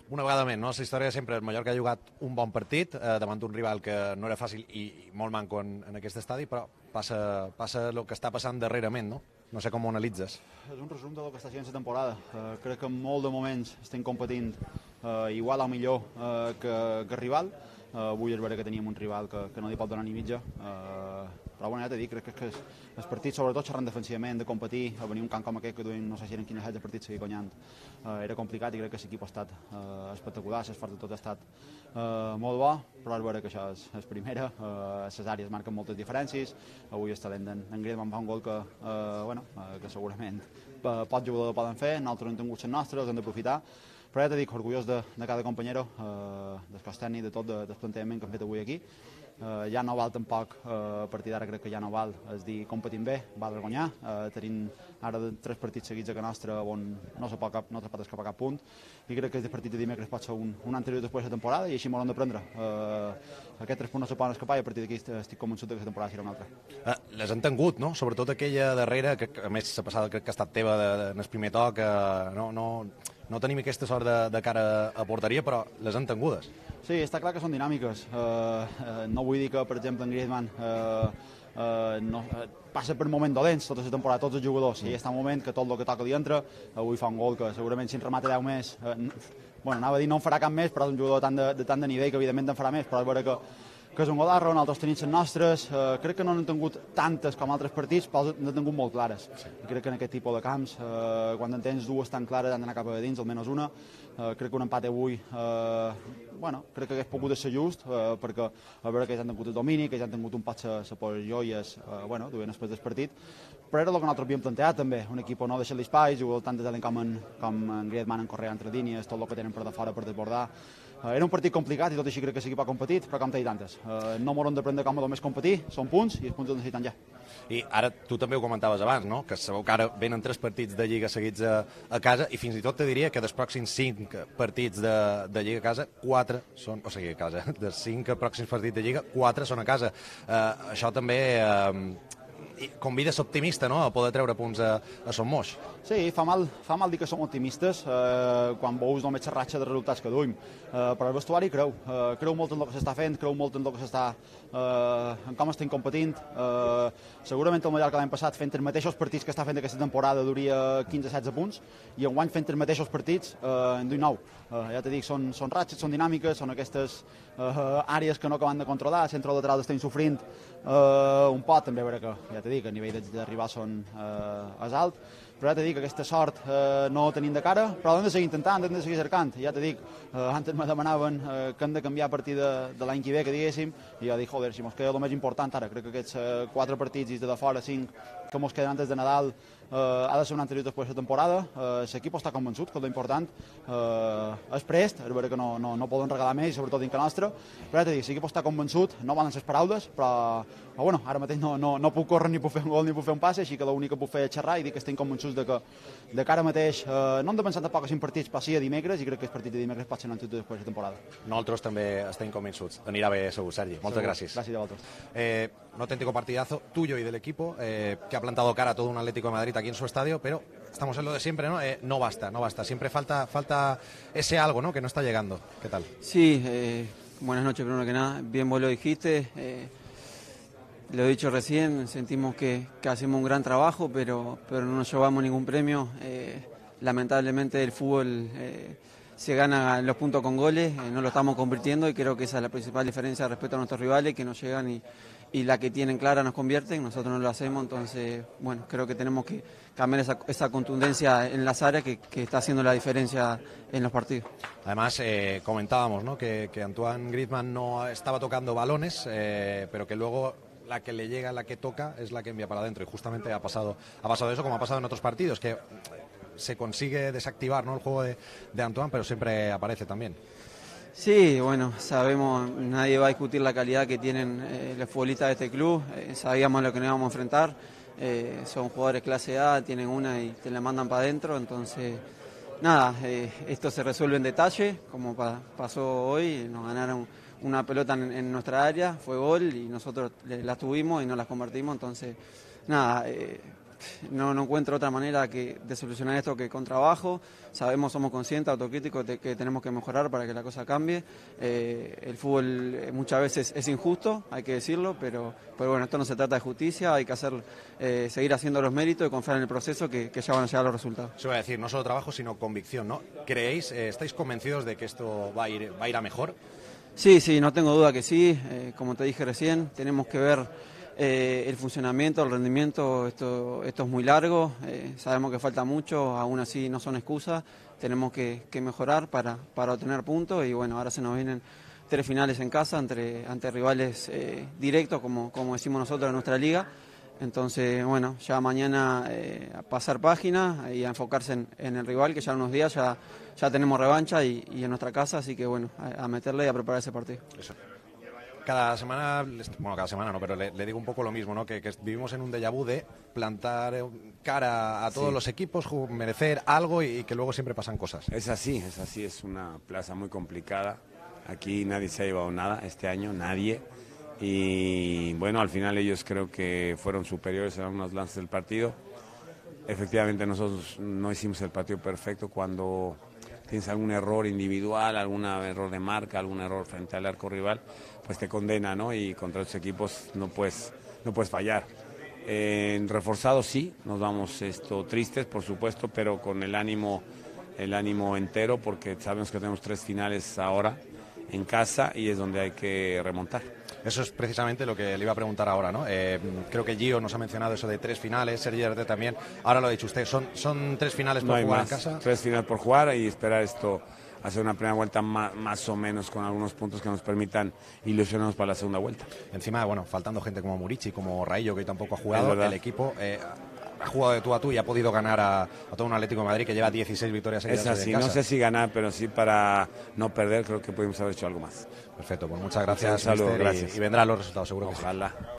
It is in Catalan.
Una vegada més, no? La història sempre el Mallorca ha jugat un bon partit davant d'un rival que no era fàcil i molt manco en aquest estadi, però passa el que està passant darrerament, no? No sé com ho analitzes. És un resum del que està sent la temporada. Crec que en molt de moments estem competint igual o millor que rival. Avui és vera que teníem un rival que no li pot donar ni mitja, però bueno, ja t'he dit, crec que els partits, sobretot xerrant defensivament, de competir, a venir un camp com aquest que duim, no sé si eren 15 de partits seguir guanyant, era complicat i crec que l'equip ha estat espectacular, l'esforç de tot ha estat molt bo, però és vera que això és primera, les àrees marquen moltes diferències, avui el talent d'en Griezmann fa un gol que segurament pocs jugadors poden fer, nosaltres hem tingut les nostres, els hem d'aprofitar, però ja t'he dit, orgullós de cada companyero, del cos tècnic, de tot, del plantejament que hem fet avui aquí. Ja no val tampoc, a partir d'ara crec que ja no val, és dir, competim bé, val guanyar, tenim ara 3 partits seguits a casa nostra on no se pot escapar cap punt, i crec que el partit de dimecres pot ser un anterior després de la temporada i així m'ho hem de prendre. Aquests 3 punts no se poden escapar i a partir d'aquí estic convençut que la temporada serà una altra. Les han tingut, no? Sobretot aquella darrera, que a més la passada crec que ha estat teva en el primer toc, no tenim aquesta sort de cara a porteria, però les han tingudes. Sí, està clar que són dinàmiques. No vull dir que, per exemple, en Griezmann passa per moments dolents tota la temporada, tots els jugadors. I està un moment que tot el que toca li entra. Avui fa un gol que segurament si en remata 10 més, anava a dir no en farà cap més, però és un jugador de tant de nivell que evidentment en farà més, però és vera que és un golarro, nosaltres tenim les nostres, crec que no n'han tingut tantes com altres partits, però n'han tingut molt clares. I crec que en aquest tipus de camps, quan en tens dues tan clares, han d'anar cap a dins, almenys una. Crec que un empat avui, crec que hagués pogut ser just, perquè a veure que ells han tingut el domini, que ells han tingut un poc la posició i duien després del partit, però era el que nosaltres havíem plantejat també, un equip on no deixa l'espai, jugador tant de talent com en Griezmann en correr entre línies, tot el que tenen per de fora per desbordar. Era un partit complicat i tot així crec que l'equip ha competit, però com t'he dit antes, no m'haurem de prendre com a només competir, són punts i els punts els necessiten ja. I ara tu també ho comentaves abans, no? Que sabeu que ara venen 3 partits de Lliga seguits a casa i fins i tot te diria que dels pròxims 5 partits de Lliga a casa, 4 són, o sigui, a casa, dels 5 pròxims partits de Lliga, 4 són a casa. Això també convida a ser optimista, no?, a poder treure punts a Son Moix. Sí, fa mal dir que som optimistes quan veus només la ratxa de resultats que duim, però el vestuari creu molt en el que s'està fent, creu molt en el que s'està en com estem competint. Segurament el Mallorca l'any passat fent els mateixos partits que està fent aquesta temporada duria 15-16 punts i enguany fent els mateixos partits en duim 9. Ja t'he dit, són ratxes, són dinàmiques, són aquestes àrees que no acaben de controlar, el centre lateral estem sofrint un pot, també a veure que, ja t'he dit, que el nivell d'arribar és alt, però ja t'he dit que aquesta sort no ho tenim de cara, però hem de seguir intentant, hem de seguir cercant. Ja t'he dit, antes me demanaven que hem de canviar a partir de l'any que ve, que diguéssim, i jo dic, joder, si mos queda el més important ara, crec que aquests 4 partits i de fora 5 que mos queden antes de Nadal ha de ser un anterior després de la temporada. L'equip està convençut que l'important és prest, és vera que no poden regalar més, sobretot dintre nostra, però ja t'he dit, l'equip està convençut, no valen les paraules, però bueno, ara mateix no puc córrer ni puc fer un gol ni puc fer un passe, així que l'únic que puc fer és xerrar i dir que estem convençuts de que ara mateix no hem de pensar tampoc en partits, però sí a dimecres, i crec que el partit de dimecres pot ser un anterior després de la temporada. Nosaltres també estem convençuts. Anirà bé segur, Sergi. Moltes gràcies. Gràcies a vosaltres. Un auténtico partidazo tuyo y del equipo que ha plantado cara a todo un Atlético de Madrid aquí en su estadio, pero estamos en lo de siempre, ¿no? No basta. Siempre falta ese algo, ¿no?, que no está llegando. ¿Qué tal? Sí, buenas noches primero que nada. Bien vos lo dijiste. Lo he dicho recién, sentimos que hacemos un gran trabajo, pero no nos llevamos ningún premio. Lamentablemente el fútbol se gana los puntos con goles, no lo estamos convirtiendo y creo que esa es la principal diferencia respecto a nuestros rivales, que nos llegan y la que tienen clara nos convierten, nosotros no lo hacemos, entonces bueno, creo que tenemos que cambiar esa contundencia en las áreas que está haciendo la diferencia en los partidos. Además, comentábamos, ¿no?, que Antoine Griezmann no estaba tocando balones, pero que luego la que le llega, la que toca, es la que envía para adentro, y justamente ha pasado eso, como ha pasado en otros partidos, que se consigue desactivar, ¿no?, el juego de Antoine, pero siempre aparece también. Sí, bueno, sabemos, nadie va a discutir la calidad que tienen los futbolistas de este club, sabíamos lo que nos íbamos a enfrentar, son jugadores clase A, tienen una y te la mandan para adentro, entonces nada, esto se resuelve en detalle, como pasó hoy, nos ganaron una pelota en nuestra área, fue gol y nosotros la tuvimos y no las convertimos, entonces nada, no encuentro otra manera de solucionar esto que con trabajo. Somos conscientes, autocríticos de que tenemos que mejorar para que la cosa cambie. El fútbol muchas veces es injusto, hay que decirlo, pero bueno, esto no se trata de justicia, hay que seguir haciendo los méritos y confiar en el proceso que ya van a llegar los resultados. Se va a decir, no solo trabajo, sino convicción, ¿no? ¿Creéis, estáis convencidos de que esto va a ir a mejor? Sí, no tengo duda que sí. Como te dije recién, tenemos que ver el funcionamiento, el rendimiento. Esto es muy largo, sabemos que falta mucho, aún así no son excusas. Tenemos que mejorar para obtener puntos y bueno, ahora se nos vienen 3 finales en casa ante rivales directos, como decimos nosotros en nuestra liga. Entonces, bueno, ya mañana a pasar página y a enfocarse en el rival, que ya en unos días ya tenemos revancha y en nuestra casa, así que bueno, a meterle y a preparar ese partido. Eso. Cada semana no, pero le digo un poco lo mismo, ¿no? Que vivimos en un déjà vu de plantar cara a todos los equipos, merecer algo y que luego siempre pasan cosas. Es así, es una plaza muy complicada. Aquí nadie se ha llevado nada este año, nadie. Y bueno, al final ellos creo que fueron superiores en algunos lances del partido. Efectivamente nosotros no hicimos el partido perfecto. Cuando tienes algún error individual, algún error de marca, algún error frente al arco rival, pues te condena, ¿no? Y contra los equipos no puedes fallar. En reforzados sí, nos vamos tristes, por supuesto, pero con el ánimo entero, porque sabemos que tenemos 3 finales ahora en casa y es donde hay que remontar. Eso es precisamente lo que le iba a preguntar ahora, ¿no? Creo que Gio nos ha mencionado eso de 3 finales, Sergi Erte también. Ahora lo ha dicho usted, son 3 finales por jugar en casa. 3 finales por jugar y esperar hacer una primera vuelta más o menos con algunos puntos que nos permitan ilusionarnos para la segunda vuelta. Encima, bueno, faltando gente como Murici, como Raillo, que tampoco ha jugado, el equipo ha jugado de tú a tú y ha podido ganar a todo un Atlético de Madrid que lleva 16 victorias seguidas en casa. Es así, no sé si ganar, pero sí para no perder, creo que pudimos haber hecho algo más. Perfecto, pues muchas gracias, Saludos, gracias. Y vendrán los resultados, seguro. Ojalá. Que sí.